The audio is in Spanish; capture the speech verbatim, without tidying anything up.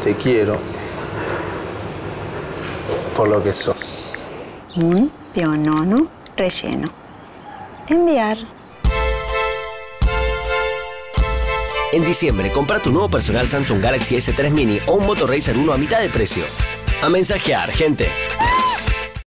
Te quiero por lo que sos. Un pionono relleno. Enviar. En diciembre, compra tu nuevo personal Samsung Galaxy S tres Mini o un Moto Racer uno a mitad de precio. A mensajear, gente.